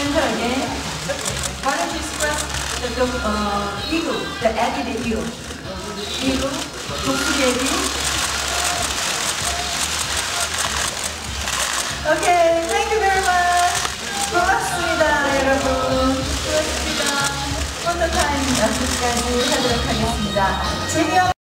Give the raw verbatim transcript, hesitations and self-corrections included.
enter again. Why don't you express the, the uh, ego, the added ego? ego, 독수리에게. Okay, thank you very much. 고맙습니다, 여러분. 고맙습니다. 폰더 타임 여기까지 하도록 하겠습니다. 재미없